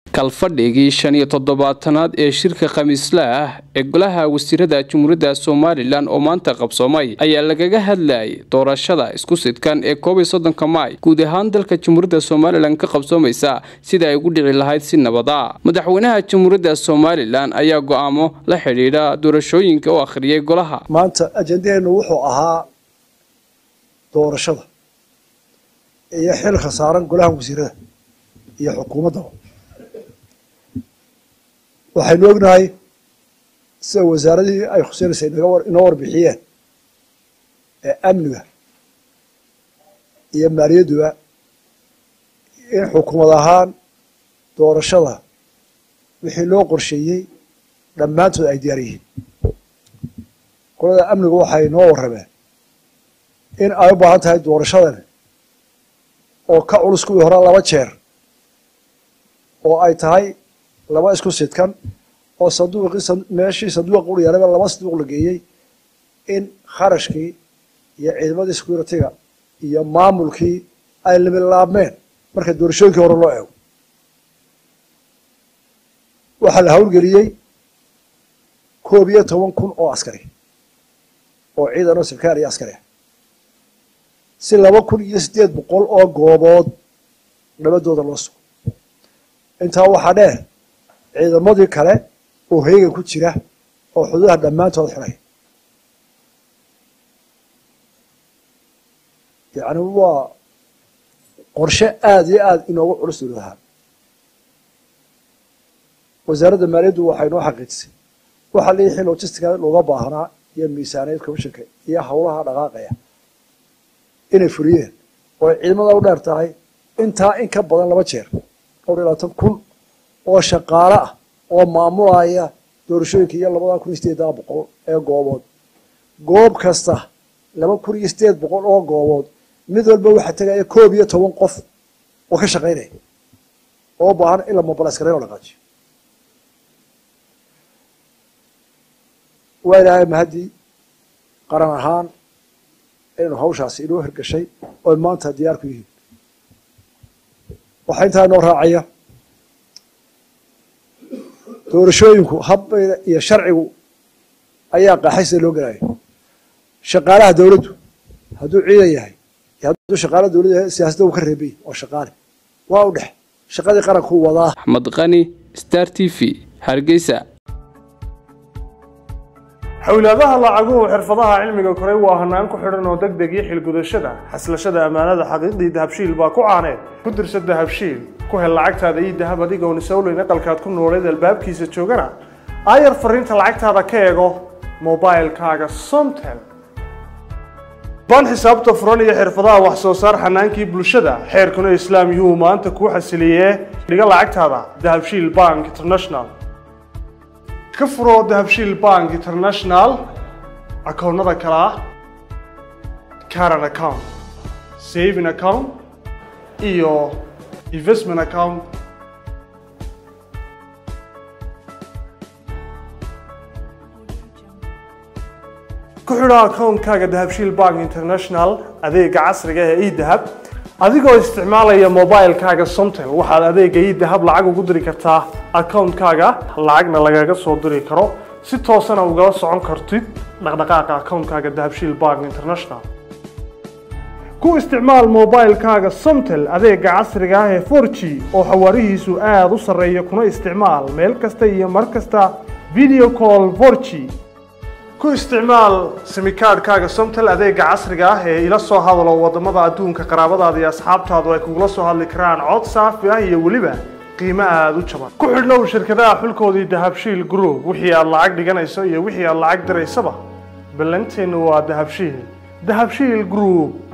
kalfadhigii 75aad ee shirka khamiisla ah ee golaha wasiirada Jamhuuriyadda Soomaaliland oo maanta qabsoomay ayaa lagaga hadlayay doorashada isku sidkan ee 31 Maay guud ahaan dalka Jamhuuriyadda Soomaaliland ka qabsoomaysa sida ay ugu dhici lahayd si nabad ah. Madaxweynaha Jamhuuriyadda Soomaaliland ayaa go'aamo la xiriira doorashooyinka oo akhriyay golaha. Maanta ajendadeenu wuxuu ahaa doorashada iyo xilka saaran golaha wasiirada iyo xukuumadda. waxaynu ognahay sida wasaaradii ay khuseynaysa inoo warbixiyeen ee amniga iyo maaliyadduba in xukuumad ahaan doorashada wixii loo qorsheeyey dhammaantood ay diyaar yihiin. qolada amnigu waxay noo warrameen in ay u baahan tahay doorashadan oo ka culus kuwii hore 2 jeer oo ay tahay laba isku sidkan oo meeshii sanduuq u yaalay 2 sanduuq la geeyay in kharashkii iyo ciidamadii security-ga iyo maamulkii ay laabmeen marka doorashooyinkii hore loo eego. waxaa la hawlgeliyey 11,000 oo askari oo ciidan oo sarkaal iyo askari ah si 2,800 oo goobood nabadooda loo sugo. intaa waxaa dheer ciidamadii kale oo heegan ku jira oo xuduudaha dhammaantood xiray. yacni waa qorshe aad iyo aad inoogu culus dowladaha. wasaaradda maaliyaddu waxay noo xaqiijisay waxa leeyahay logistica looga baahnaa iyo miisaaniyad commissionka iyo howlaha dhaqaaqaya inay fuliyeen oo ciidamada u dheer tahay intaa in ka badan 2 jeer 20,000 oo shaqaale ah oo maamulaya doorashooyinka iyo 2,800 ee goobood. goob kasta 2,800 oo goobood mid walba waxa tagaya 11 qof oo ka shaqeynaya oo baahan in la mobilize gareeyo oo la qaajiyo. وإلى مهدي قرنهان إنه هوشاس إلوه القشي والمانتا ديار فيه وحينتها نور راعية دورشوينكو هب يشرعي أياقا حيث لو قراي شغالها دولته هدو عيديه هدو شغاله دولته سياسته وكربي وشغاله واضح شغالي قرن هو وضاح. أحمد غني ستار تي في هرقيسة. xawlaadaha lacaguhu xirfadaha cilmiga koray waa hanaan ku xidhan oo degdeg iyo xilgudashada xaslashada amaanada xaqiiqdii dahabshiil baa ku caaneen ku dirso dahabshiil ku hel lacagtaada iyo dahab adigoon isawleyn aqalkaad ku nooleed albaabkiisa joogana ayar fariinta lacagtaada ka eego mobilekaaga Somtel ban xisaabta furan iyo xirfadaha wax soo saar xanaankii bulshada xeerkuna islaam yuhu maanta ku xasiliyee dhiga lacagtaada dahabshiil Bank International كفرو دهبشيل بانك انترناشنال اكونada kala current account saving account iyo investment account ku xidho account-kaaga dahabshiil bank international adeega casriga ah ee dahab adigoo isticmaalaya mobilekaaga Somtel waxaad adeega dahab lacag ugu diri kartaa account-kaaga lacagna lagaga soo diri karo si toos ah uga socon kartid dhaqdhaqaaqa account-kaaga dahabshiil bank international ku isticmaal mobilekaaga Somtel adeega casriga ah ee 4G oo xawaarihiisu aad u sareeyo kuna isticmaal meel kasta iyo mar kasta video call 4G ku isticmaal simikaadkaaga Somtel adeega casriga ah ee ila soo hadalo wadamada adduunka qaraabadaada iyo asxaabtaadu ay kugula soo hadli karaan cod saafi ah iyo waliba qiimo aad u jaban ku xidhnow shirkadaha xulkoodii dahabshiil group wixii aad lacag dhiganayso iyo wixii aad lacag diraysaba ballanteenu waa dahabshiil group